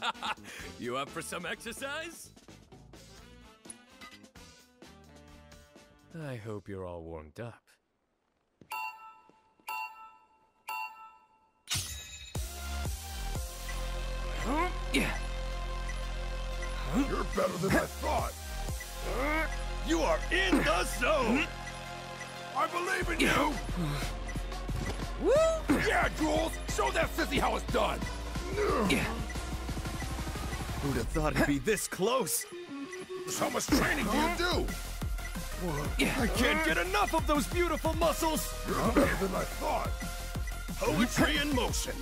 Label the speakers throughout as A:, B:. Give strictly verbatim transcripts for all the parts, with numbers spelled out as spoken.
A: You up for some exercise? I hope you're all warmed up.
B: Yeah.
C: You're better than I thought.
A: You are in the zone!
C: I believe in you! Woo! Yeah, Jules! Show that sissy how it's done!
B: Yeah.
A: Who'd have thought it'd be this close?
C: How much training do you do?
B: Yeah.
A: I can't get enough of those beautiful muscles!
C: You're better than I thought.
A: Poetry in motion.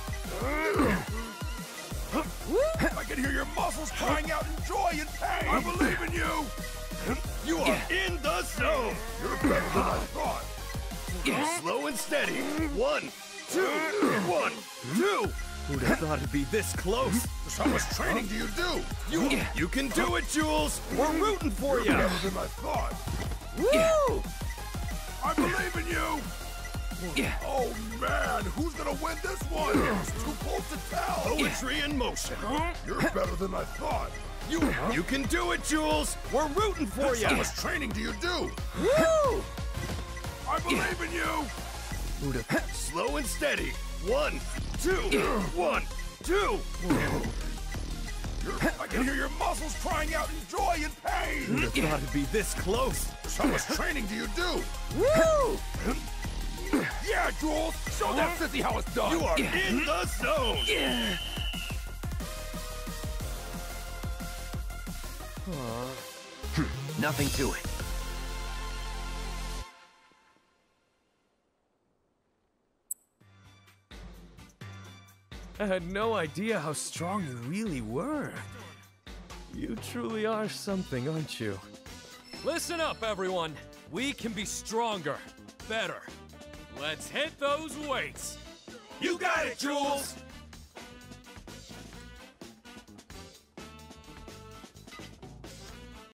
C: I can hear your muscles crying out in joy and pain! I believe in you!
A: You are in the zone!
C: You're better than I thought.
B: Yeah.
A: Slow and steady. One, two, one, two. Who'd have thought it'd be this close?
C: Just how much training do you do?
A: You,
B: Yeah.
A: you can do it, Jules. We're rooting for you.
C: You're better than I thought.
B: Woo!
C: I believe in you!
B: Yeah.
C: Oh man, who's gonna win this one? It's too close to tell.
A: Poetry in motion.
C: You're better than I thought.
A: You, you can do it, Jules. We're rooting for you.
C: How much training do you do?
B: Woo!
C: I believe in you!
A: Who'd have- Slow and steady. One, two, one, two.
C: You're, I can hear your muscles crying out in joy and pain!
A: Who'd have thought it'd be this close?
C: Just how much training do you do?
B: Woo!
C: Yeah, Jules! Show that sissy how it's done!
A: You are in the zone.
B: Yeah. Nothing to it.
A: I had no idea how strong you really were. You truly are something, aren't you? Listen up, everyone. We can be stronger, better. Let's hit those weights. You got it, Jules!